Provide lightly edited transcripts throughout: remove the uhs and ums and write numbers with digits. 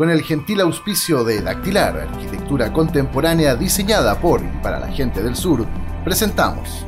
Con el gentil auspicio de Dactilar, arquitectura contemporánea diseñada por y para la gente del sur, presentamos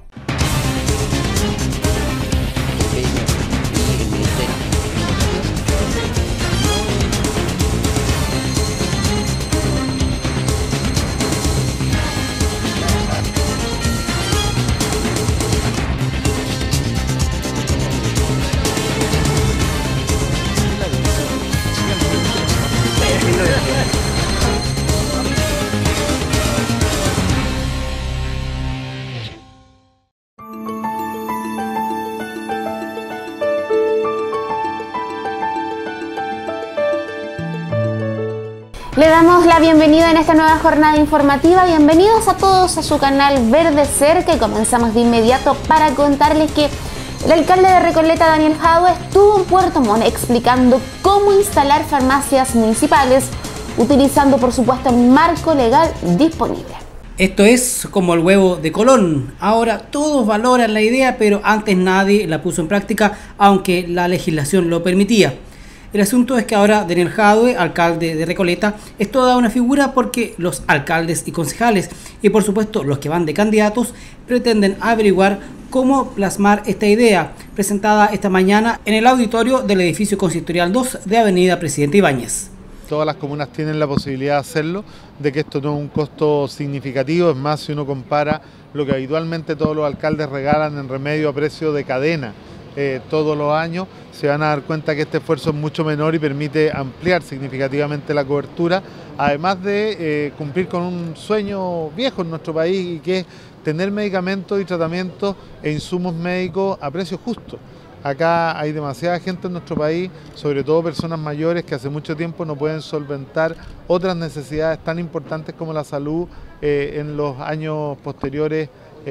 Le damos la bienvenida en esta nueva jornada informativa. Bienvenidos a todos a su canal Verde Cerca y comenzamos de inmediato para contarles que el alcalde de Recoleta, Daniel Jadue, estuvo en Puerto Montt explicando cómo instalar farmacias municipales utilizando, por supuesto, el marco legal disponible. Esto es como el huevo de Colón. Ahora todos valoran la idea, pero antes nadie la puso en práctica, aunque la legislación lo permitía. El asunto es que ahora Daniel Jadue, alcalde de Recoleta, es toda una figura porque los alcaldes y concejales, y por supuesto los que van de candidatos, pretenden averiguar cómo plasmar esta idea, presentada esta mañana en el auditorio del edificio consistorial 2 de Avenida Presidente Ibáñez. Todas las comunas tienen la posibilidad de hacerlo, de que esto no es un costo significativo. Es más, si uno compara lo que habitualmente todos los alcaldes regalan en remedio a precio de cadena todos los años, se van a dar cuenta que este esfuerzo es mucho menor y permite ampliar significativamente la cobertura, además de cumplir con un sueño viejo en nuestro país, y que es tener medicamentos y tratamientos e insumos médicos a precio justo. Acá hay demasiada gente en nuestro país, sobre todo personas mayores que hace mucho tiempo no pueden solventar otras necesidades tan importantes como la salud en los años posteriores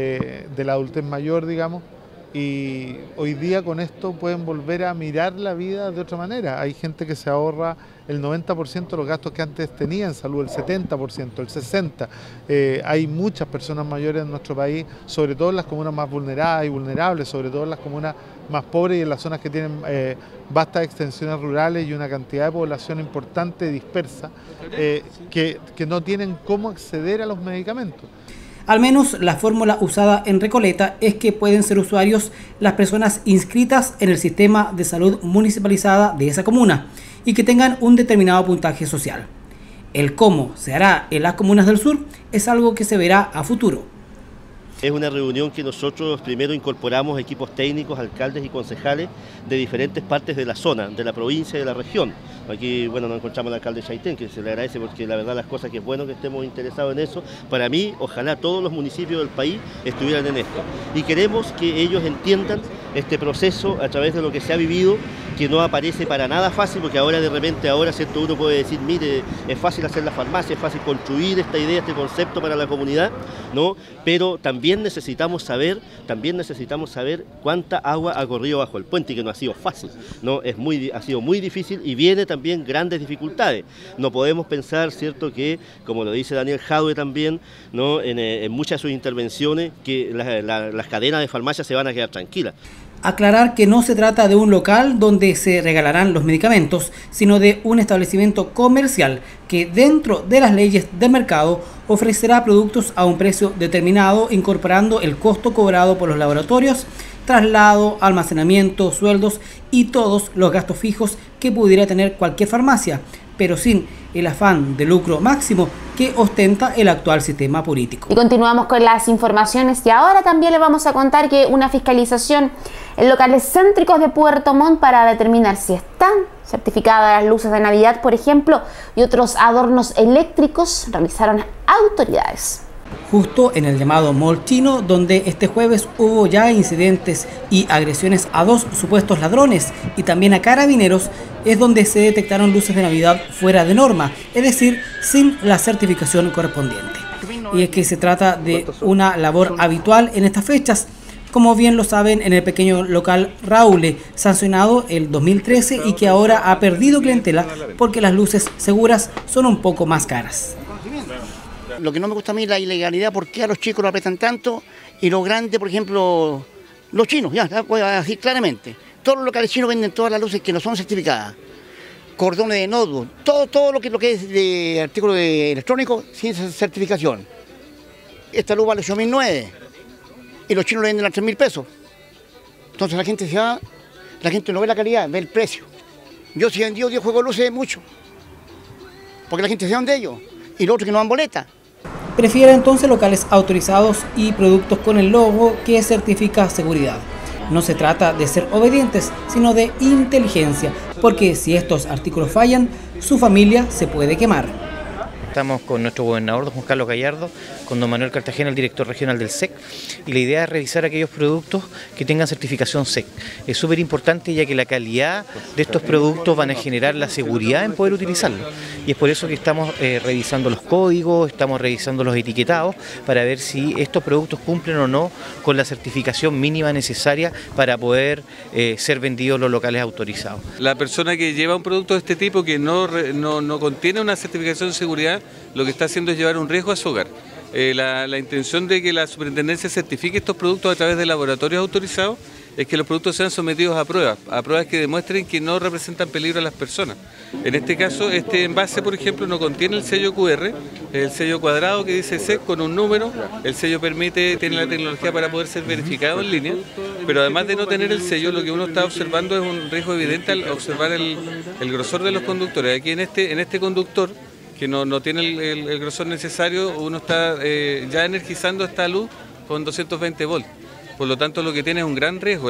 de la adultez mayor, digamos. Y hoy día con esto pueden volver a mirar la vida de otra manera. Hay gente que se ahorra el 90% de los gastos que antes tenía en salud, el 70%, el 60%. Hay muchas personas mayores en nuestro país, sobre todo en las comunas más vulneradas y vulnerables, sobre todo en las comunas más pobres y en las zonas que tienen vastas extensiones rurales y una cantidad de población importante dispersa, que no tienen cómo acceder a los medicamentos. Al menos la fórmula usada en Recoleta es que pueden ser usuarios las personas inscritas en el sistema de salud municipalizada de esa comuna y que tengan un determinado puntaje social. El cómo se hará en las comunas del sur es algo que se verá a futuro. Es una reunión que nosotros primero incorporamos equipos técnicos, alcaldes y concejales de diferentes partes de la zona, de la provincia y de la región. Aquí, bueno, nos encontramos al alcalde Chaitén, que se le agradece porque la verdad las cosas que es bueno que estemos interesados en eso. Para mí, ojalá todos los municipios del país estuvieran en esto. Y queremos que ellos entiendan este proceso a través de lo que se ha vivido, que no aparece para nada fácil, porque ahora de repente, ¿cierto? Uno puede decir, mire, es fácil hacer la farmacia, es fácil construir esta idea, este concepto para la comunidad, ¿no? Pero también necesitamos saber cuánta agua ha corrido bajo el puente, y que no ha sido fácil, ¿no? Ha sido muy difícil y viene también grandes dificultades. No podemos pensar, ¿cierto?, que, como lo dice Daniel Jadue también, ¿no?, en muchas de sus intervenciones, que las cadenas de farmacias se van a quedar tranquilas. Aclarar que no se trata de un local donde se regalarán los medicamentos, sino de un establecimiento comercial que dentro de las leyes del mercado ofrecerá productos a un precio determinado, incorporando el costo cobrado por los laboratorios, traslado, almacenamiento, sueldos y todos los gastos fijos que pudiera tener cualquier farmacia, pero sin el afán de lucro máximo que ostenta el actual sistema político. Y continuamos con las informaciones y ahora también le vamos a contar que una fiscalización en locales céntricos de Puerto Montt para determinar si están certificadas las luces de Navidad, por ejemplo, y otros adornos eléctricos realizaron autoridades. Justo en el llamado Mall Chino, donde este jueves hubo ya incidentes y agresiones a 2 supuestos ladrones y también a carabineros, es donde se detectaron luces de Navidad fuera de norma, es decir, sin la certificación correspondiente. Y es que se trata de una labor habitual en estas fechas, como bien lo saben, en el pequeño local Raule, sancionado el 2013 y que ahora ha perdido clientela porque las luces seguras son un poco más caras. Lo que no me gusta a mí es la ilegalidad, porque a los chicos lo apretan tanto y los grandes, por ejemplo, los chinos, ya voy a decir claramente, todos los locales chinos venden todas las luces que no son certificadas. cordones de notebook, todo lo que es de artículo electrónico sin certificación. Esta luz vale 8.900 y los chinos le venden a 3.000 pesos. Entonces la gente la gente no ve la calidad, ve el precio. Yo si he vendido 10 juegos de luces mucho, porque la gente se van de ellos y los otros que no dan boleta. Prefiere entonces locales autorizados y productos con el logo que certifica seguridad. No se trata de ser obedientes, sino de inteligencia, porque si estos artículos fallan, su familia se puede quemar. Estamos con nuestro gobernador, don Juan Carlos Gallardo, con don Manuel Cartagena, el director regional del SEC, y la idea es revisar aquellos productos que tengan certificación SEC. Es súper importante ya que la calidad de estos productos van a generar la seguridad en poder utilizarlos. Y es por eso que estamos revisando los códigos, estamos revisando los etiquetados para ver si estos productos cumplen o no con la certificación mínima necesaria para poder ser vendidos en los locales autorizados. La persona que lleva un producto de este tipo que no contiene una certificación de seguridad, lo que está haciendo es llevar un riesgo a su hogar. La intención de que la superintendencia certifique estos productos a través de laboratorios autorizados es que los productos sean sometidos a pruebas que demuestren que no representan peligro a las personas. En este caso, este envase, por ejemplo, no contiene el sello QR, el sello cuadrado que dice SEC con un número. El sello tiene la tecnología para poder ser verificado en línea, pero además de no tener el sello, lo que uno está observando es un riesgo evidente al observar el grosor de los conductores. Aquí en este conductor, que no tiene el grosor necesario, uno está ya energizando esta luz con 220 volts. Por lo tanto, lo que tiene es un gran riesgo.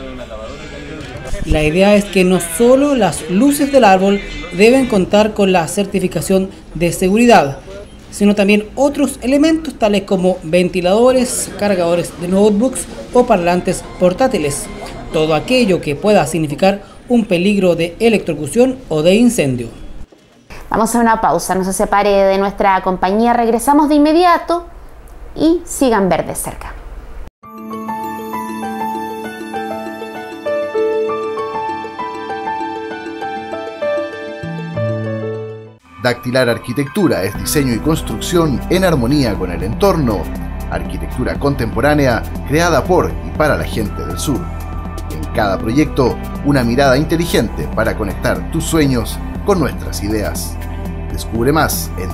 La idea es que no solo las luces del árbol deben contar con la certificación de seguridad, sino también otros elementos tales como ventiladores, cargadores de notebooks o parlantes portátiles. Todo aquello que pueda significar un peligro de electrocución o de incendio. Vamos a una pausa, no se separe de nuestra compañía, regresamos de inmediato y sigan Verde Cerca. Dactilar Arquitectura es diseño y construcción en armonía con el entorno. Arquitectura contemporánea creada por y para la gente del sur. En cada proyecto, una mirada inteligente para conectar tus sueños con nuestras ideas. Descubre más en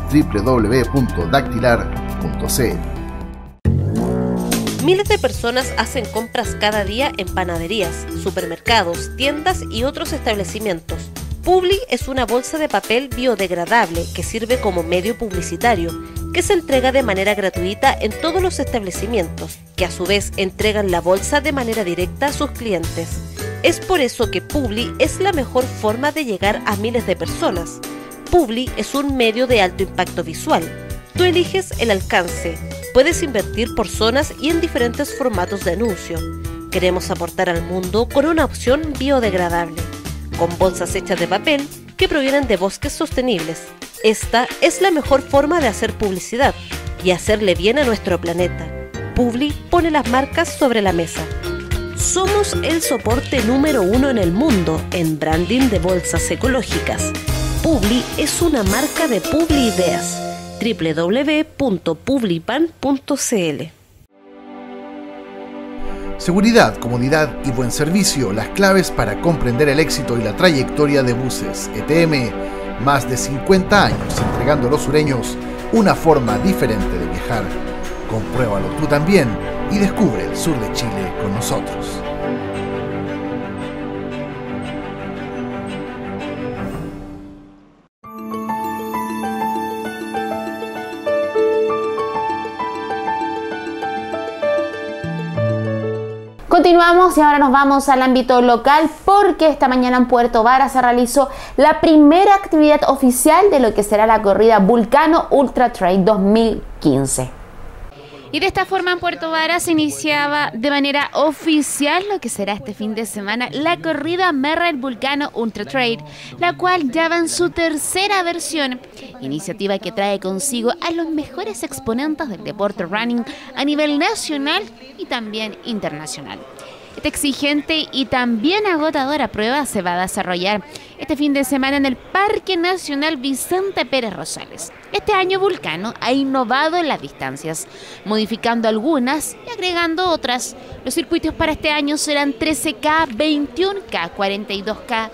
www.dactilar.cl. Miles de personas hacen compras cada día en panaderías, supermercados, tiendas y otros establecimientos. Publi es una bolsa de papel biodegradable que sirve como medio publicitario, que se entrega de manera gratuita en todos los establecimientos, que a su vez entregan la bolsa de manera directa a sus clientes. Es por eso que Publi es la mejor forma de llegar a miles de personas. Publi es un medio de alto impacto visual. Tú eliges el alcance. Puedes invertir por zonas y en diferentes formatos de anuncio. Queremos aportar al mundo con una opción biodegradable, con bolsas hechas de papel que provienen de bosques sostenibles. Esta es la mejor forma de hacer publicidad y hacerle bien a nuestro planeta. Publi pone las marcas sobre la mesa. Somos el soporte número 1 en el mundo en branding de bolsas ecológicas. Publi es una marca de Publi Ideas. www.publipan.cl. Seguridad, comodidad y buen servicio, las claves para comprender el éxito y la trayectoria de Buses ETM. Más de 50 años entregando a los sureños una forma diferente de viajar. Compruébalo tú también y descubre el sur de Chile con nosotros. Continuamos y ahora nos vamos al ámbito local porque esta mañana en Puerto Varas se realizó la primera actividad oficial de lo que será la corrida Vulcano Ultra Trail 2015. Y de esta forma en Puerto Varas se iniciaba de manera oficial lo que será este fin de semana la corrida Merrell Vulcano Ultra Trail, la cual ya va en su tercera versión, iniciativa que trae consigo a los mejores exponentes del deporte running a nivel nacional y también internacional. Esta exigente y también agotadora prueba se va a desarrollar este fin de semana en el Parque Nacional Vicente Pérez Rosales. Este año Vulcano ha innovado en las distancias, modificando algunas y agregando otras. Los circuitos para este año serán 13K, 21K, 42K,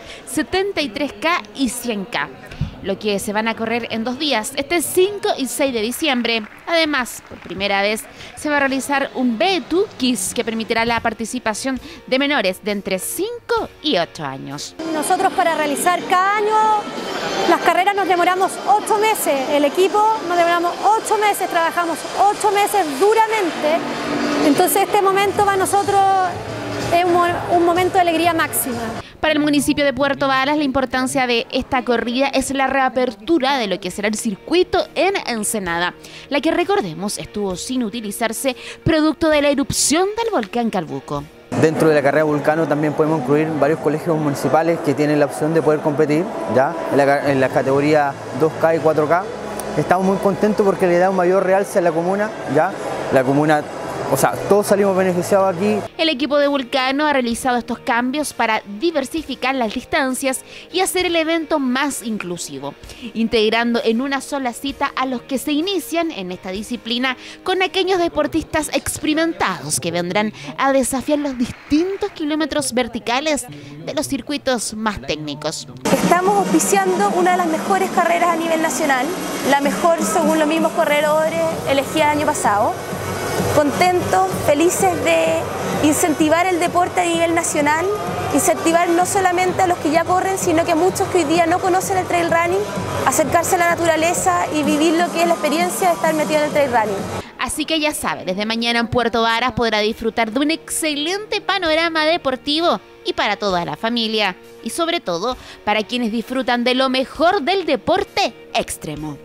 73K y 100K. Lo que se van a correr en 2 días, este 5 y 6 de diciembre. Además, por primera vez, se va a realizar un B2 Kiss que permitirá la participación de menores de entre 5 y 8 años. Nosotros para realizar cada año las carreras nos demoramos 8 meses, el equipo nos demoramos 8 meses, trabajamos 8 meses duramente. Entonces este momento para nosotros es un momento de alegría máxima. Para el municipio de Puerto Varas, la importancia de esta corrida es la reapertura de lo que será el circuito en Ensenada, la que recordemos estuvo sin utilizarse producto de la erupción del volcán Calbuco. Dentro de la carrera Vulcano también podemos incluir varios colegios municipales que tienen la opción de poder competir ya en la categoría 2K y 4K. Estamos muy contentos porque le da un mayor realce a la comuna, ya la comuna. O sea, todos salimos beneficiados aquí. El equipo de Vulcano ha realizado estos cambios para diversificar las distancias y hacer el evento más inclusivo, integrando en una sola cita a los que se inician en esta disciplina con aquellos deportistas experimentados que vendrán a desafiar los distintos kilómetros verticales de los circuitos más técnicos. Estamos auspiciando una de las mejores carreras a nivel nacional, la mejor según los mismos corredores elegidas el año pasado. Contentos, felices de incentivar el deporte a nivel nacional, incentivar no solamente a los que ya corren, sino que a muchos que hoy día no conocen el trail running, acercarse a la naturaleza y vivir lo que es la experiencia de estar metido en el trail running. Así que ya sabe, desde mañana en Puerto Varas podrá disfrutar de un excelente panorama deportivo y para toda la familia, y sobre todo para quienes disfrutan de lo mejor del deporte extremo.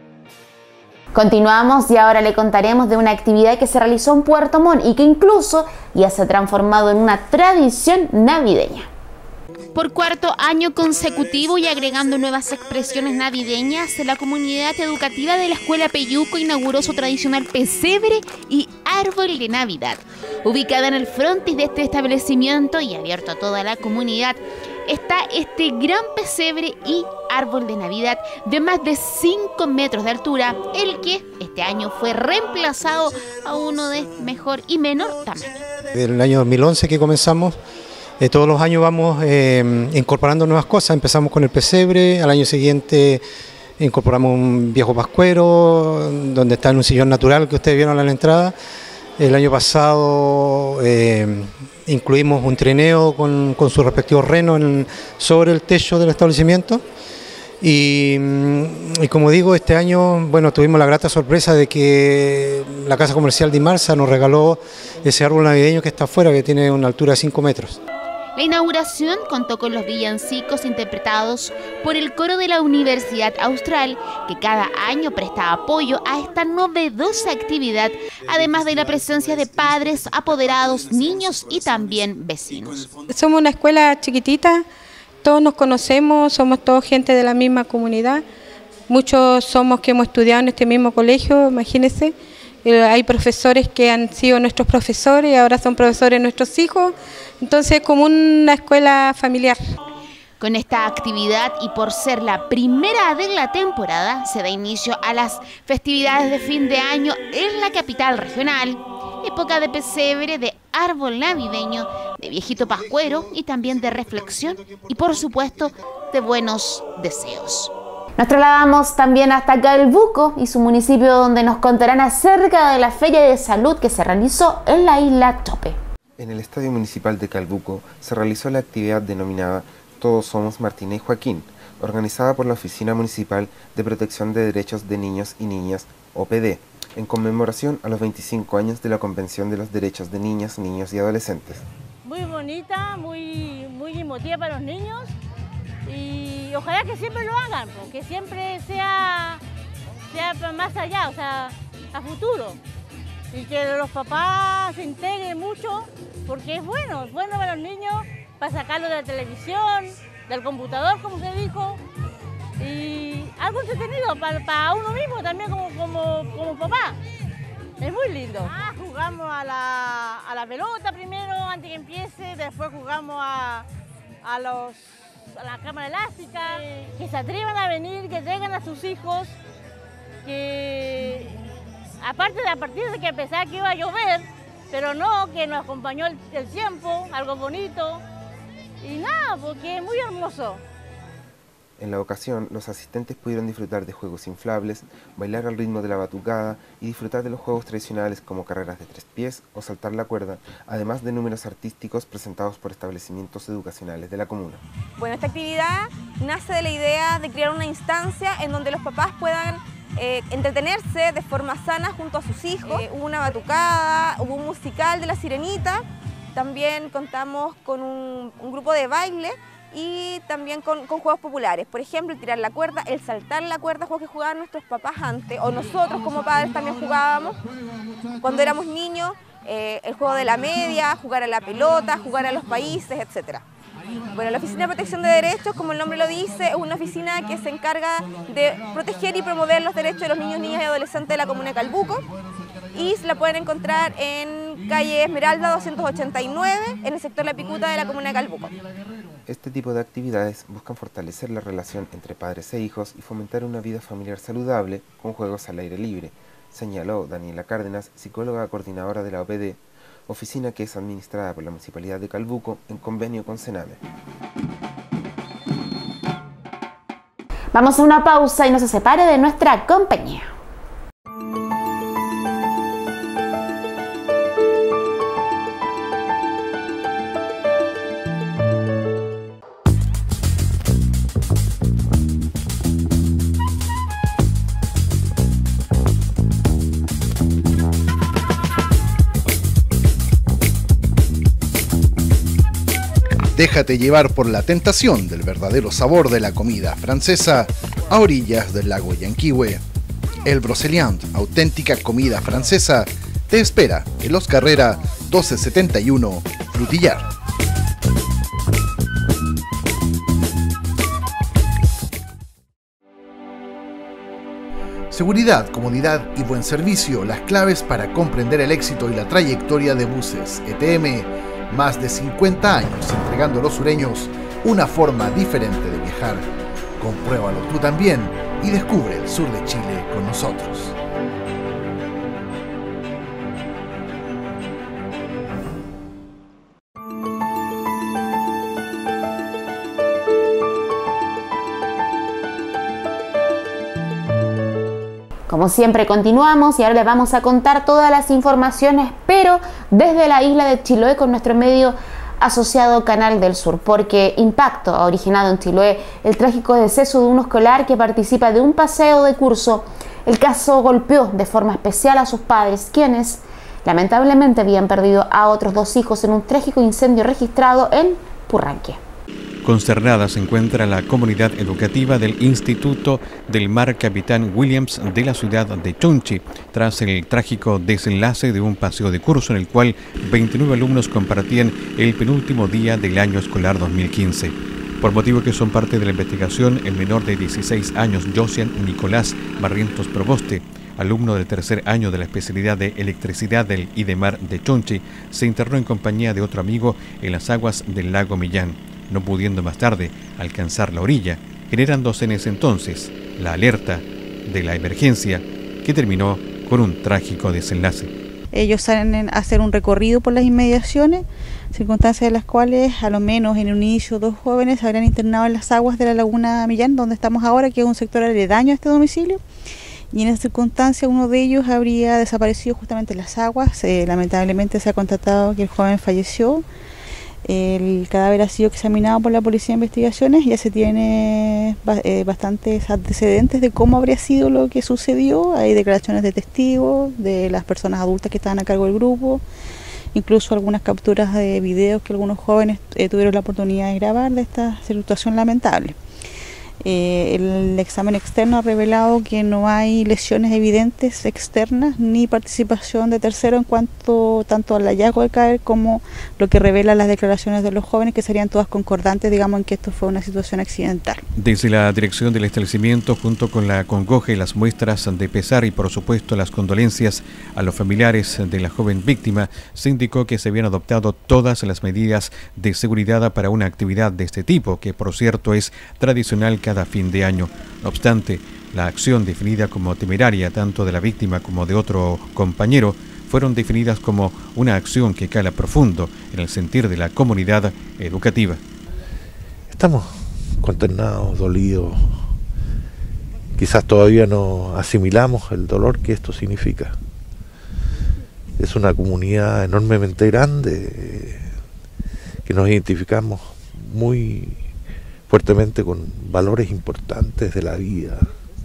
Continuamos y ahora le contaremos de una actividad que se realizó en Puerto Montt y que incluso ya se ha transformado en una tradición navideña. Por 4º año consecutivo y agregando nuevas expresiones navideñas, la comunidad educativa de la Escuela Peyuco inauguró su tradicional pesebre y árbol de Navidad. Ubicada en el frontis de este establecimiento y abierto a toda la comunidad, está este gran pesebre y árbol de Navidad de más de 5 metros de altura, el que este año fue reemplazado a uno de mejor y menor tamaño. Desde el año 2011 que comenzamos, todos los años vamos incorporando nuevas cosas. Empezamos con el pesebre, al año siguiente incorporamos un viejo pascuero, donde está en un sillón natural que ustedes vieron a la entrada. El año pasado incluimos un trineo con su respectivo reno sobre el techo del establecimiento. Y como digo, este año tuvimos la grata sorpresa de que la Casa Comercial de Imarsa nos regaló ese árbol navideño que está afuera, que tiene una altura de 5 metros. La inauguración contó con los villancicos interpretados por el coro de la Universidad Austral, que cada año presta apoyo a esta novedosa actividad, además de la presencia de padres, apoderados, niños y también vecinos. Somos una escuela chiquitita, todos nos conocemos, somos todos gente de la misma comunidad, muchos somos que hemos estudiado en este mismo colegio, imagínense. Hay profesores que han sido nuestros profesores y ahora son profesores de nuestros hijos, entonces como una escuela familiar. Con esta actividad y por ser la primera de la temporada, se da inicio a las festividades de fin de año en la capital regional, época de pesebre, de árbol navideño, de viejito pascuero y también de reflexión y por supuesto de buenos deseos. Nos trasladamos también hasta Calbuco y su municipio, donde nos contarán acerca de la Feria de Salud que se realizó en la isla Chope. En el Estadio Municipal de Calbuco se realizó la actividad denominada Todos Somos Martina y Joaquín, organizada por la Oficina Municipal de Protección de Derechos de Niños y Niñas, OPD, en conmemoración a los 25 años de la Convención de los Derechos de Niñas, Niños y Adolescentes. Muy bonita, muy emotiva para los niños. Y ojalá que siempre lo hagan, que siempre sea más allá, o sea, a futuro. Y que los papás se integren mucho, porque es bueno para los niños, para sacarlo de la televisión, del computador, como se dijo, y algo entretenido para uno mismo también como papá. Es muy lindo. jugamos a la pelota primero, antes que empiece, después jugamos a la cámara elástica, que se atrevan a venir, que traigan a sus hijos, que aparte de a partir de que pensaba que iba a llover, pero no, que nos acompañó el tiempo, algo bonito, y nada, porque es muy hermoso. En la ocasión, los asistentes pudieron disfrutar de juegos inflables, bailar al ritmo de la batucada y disfrutar de los juegos tradicionales como carreras de 3 pies o saltar la cuerda, además de números artísticos presentados por establecimientos educacionales de la comuna. Bueno, esta actividad nace de la idea de crear una instancia en donde los papás puedan entretenerse de forma sana junto a sus hijos. Hubo una batucada, hubo un musical de La Sirenita, también contamos con un grupo de baile y también con juegos populares. Por ejemplo, el tirar la cuerda, el saltar la cuerda, juegos que jugaban nuestros papás antes, o nosotros como padres también jugábamos cuando éramos niños, el juego de la media, jugar a la pelota, jugar a los países, etc. Bueno, la Oficina de Protección de Derechos, como el nombre lo dice, es una oficina que se encarga de proteger y promover los derechos de los niños, niñas y adolescentes de la comuna de Calbuco, y se la pueden encontrar en calle Esmeralda 289, en el sector La Picuta de la comuna de Calbuco. Este tipo de actividades buscan fortalecer la relación entre padres e hijos y fomentar una vida familiar saludable con juegos al aire libre, señaló Daniela Cárdenas, psicóloga coordinadora de la OPD, oficina que es administrada por la Municipalidad de Calbuco en convenio con Sename. Vamos a una pausa y no se separe de nuestra compañía. Déjate llevar por la tentación del verdadero sabor de la comida francesa a orillas del lago Yanquihue. El Broceliand, auténtica comida francesa, te espera en Los Carrera 1271, Frutillar. Seguridad, comodidad y buen servicio, las claves para comprender el éxito y la trayectoria de Buses ETM. Más de 50 años entregando a los sureños una forma diferente de viajar. Compruébalo tú también y descubre el sur de Chile con nosotros. Como siempre continuamos y ahora les vamos a contar todas las informaciones, pero desde la isla de Chiloé con nuestro medio asociado Canal del Sur, porque impacto ha originado en Chiloé el trágico deceso de un escolar que participa de un paseo de curso. El caso golpeó de forma especial a sus padres, quienes lamentablemente habían perdido a otros 2 hijos en un trágico incendio registrado en Purranque. Consternada se encuentra la comunidad educativa del Instituto del Mar Capitán Williams de la ciudad de Chonchi, tras el trágico desenlace de un paseo de curso en el cual 29 alumnos compartían el penúltimo día del año escolar 2015. Por motivo que son parte de la investigación, el menor de 16 años, Josian Nicolás Barrientos Proboste, alumno del 3er año de la especialidad de electricidad del IDEMAR de Chonchi, se internó en compañía de otro amigo en las aguas del lago Millán. No pudiendo más tarde alcanzar la orilla, generándose en ese entonces la alerta de la emergencia que terminó con un trágico desenlace. Ellos salen a hacer un recorrido por las inmediaciones, circunstancias de las cuales a lo menos en un inicio 2 jóvenes se habrían internado en las aguas de la laguna Millán, donde estamos ahora, que es un sector aledaño a este domicilio, y en esa circunstancia uno de ellos habría desaparecido justamente en las aguas. Lamentablemente se ha constatado que el joven falleció. El cadáver ha sido examinado por la Policía de Investigaciones, ya se tiene bastantes antecedentes de cómo habría sido lo que sucedió. Hay declaraciones de testigos, de las personas adultas que estaban a cargo del grupo, incluso algunas capturas de videos que algunos jóvenes tuvieron la oportunidad de grabar de esta situación lamentable. El examen externo ha revelado que no hay lesiones evidentes externas ni participación de terceros en cuanto tanto al hallazgo del cadáver como lo que revelan las declaraciones de los jóvenes, que serían todas concordantes, digamos, en que esto fue una situación accidental. Desde la dirección del establecimiento, junto con la congoja y las muestras de pesar y por supuesto las condolencias a los familiares de la joven víctima, se indicó que se habían adoptado todas las medidas de seguridad para una actividad de este tipo, que por cierto es tradicional cada fin de año. No obstante, la acción definida como temeraria tanto de la víctima como de otro compañero fueron definidas como una acción que cala profundo en el sentir de la comunidad educativa. Estamos consternados, dolidos. Quizás todavía no asimilamos el dolor que esto significa. Es una comunidad enormemente grande que nos identificamos muy fuertemente con valores importantes de la vida,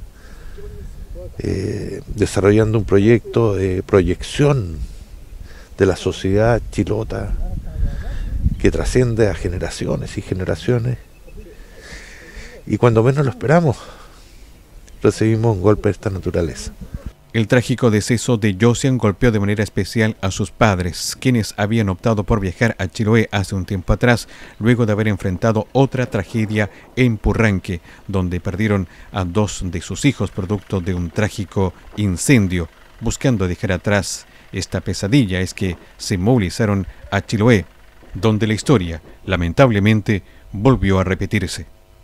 desarrollando un proyecto de proyección de la sociedad chilota que trasciende a generaciones y generaciones, y cuando menos lo esperamos recibimos un golpe de esta naturaleza. El trágico deceso de Josian golpeó de manera especial a sus padres, quienes habían optado por viajar a Chiloé hace un tiempo atrás, luego de haber enfrentado otra tragedia en Purranque, donde perdieron a 2 de sus hijos producto de un trágico incendio. Buscando dejar atrás esta pesadilla es que se movilizaron a Chiloé, donde la historia, lamentablemente, volvió a repetirse.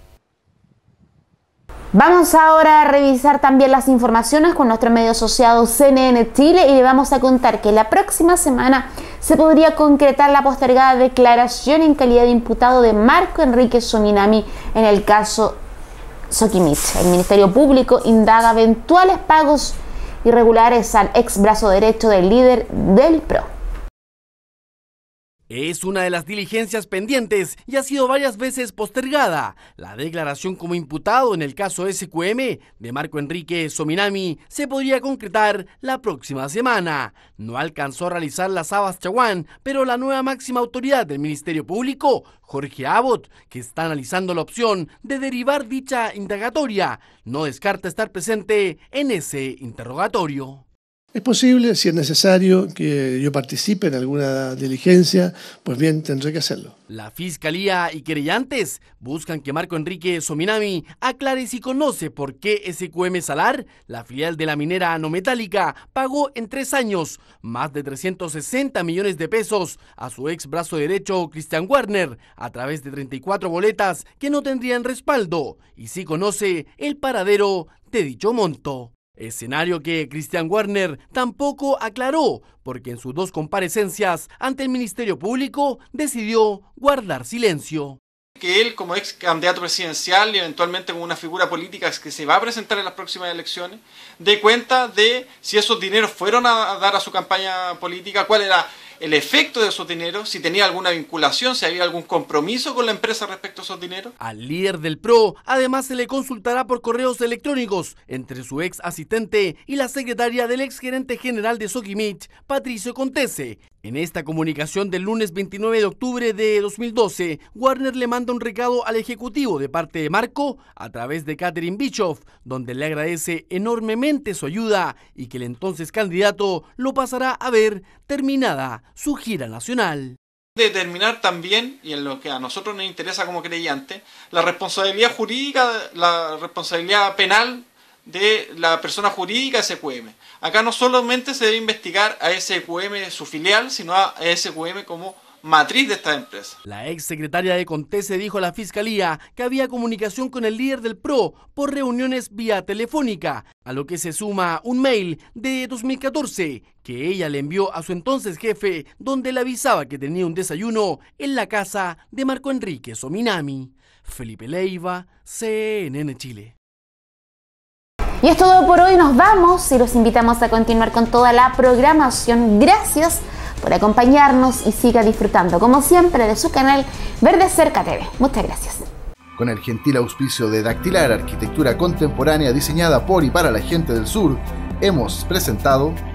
Vamos ahora a revisar también las informaciones con nuestro medio asociado CNN Chile y le vamos a contar que la próxima semana se podría concretar la postergada declaración en calidad de imputado de Marco Enrique Sominami en el caso Soquimich. El Ministerio Público indaga eventuales pagos irregulares al ex brazo derecho del líder del PRO. Es una de las diligencias pendientes y ha sido varias veces postergada. La declaración como imputado en el caso SQM de Marco Enrique Sominami se podría concretar la próxima semana. No alcanzó a realizar las Sabas Chaguán, pero la nueva máxima autoridad del Ministerio Público, Jorge Abbott, que está analizando la opción de derivar dicha indagatoria, no descarta estar presente en ese interrogatorio. Es posible, si es necesario, que yo participe en alguna diligencia, pues bien, tendré que hacerlo. La Fiscalía y querellantes buscan que Marco Enrique Sominami aclare si conoce por qué SQM Salar, la filial de la minera no metálica, pagó en 3 años más de 360 millones de pesos a su ex brazo derecho Christian Warner a través de 34 boletas que no tendrían respaldo, y si conoce el paradero de dicho monto. Escenario que Christian Warner tampoco aclaró, porque en sus 2 comparecencias ante el Ministerio Público decidió guardar silencio. Que él, como ex candidato presidencial y eventualmente como una figura política que se va a presentar en las próximas elecciones, dé cuenta de si esos dineros fueron a dar a su campaña política, cuál era el efecto de esos dineros, si tenía alguna vinculación, si había algún compromiso con la empresa respecto a esos dineros. Al líder del PRO, además, se le consultará por correos electrónicos entre su ex asistente y la secretaria del ex gerente general de Soquimich, Patricio Contese. En esta comunicación del lunes 29 de octubre de 2012, Warner le manda un recado al ejecutivo de parte de Marco a través de Catherine Bischoff, donde le agradece enormemente su ayuda y que el entonces candidato lo pasará a ver terminada su gira nacional. Determinar también, y en lo que a nosotros nos interesa como creyente, la responsabilidad jurídica, la responsabilidad penal de la persona jurídica SQM. Acá no solamente se debe investigar a SQM su filial, sino a SQM como matriz de esta empresa. La ex secretaria de Contese dijo a la Fiscalía que había comunicación con el líder del PRO por reuniones vía telefónica, a lo que se suma un mail de 2014 que ella le envió a su entonces jefe, donde le avisaba que tenía un desayuno en la casa de Marco Enrique Sominami. Felipe Leiva, CNN Chile. Y es todo por hoy, nos vamos y los invitamos a continuar con toda la programación. Gracias por acompañarnos y siga disfrutando, como siempre, de su canal Verde Cerca TV. Muchas gracias. Con el gentil auspicio de Dactilar Arquitectura Contemporánea diseñada por y para la gente del sur, hemos presentado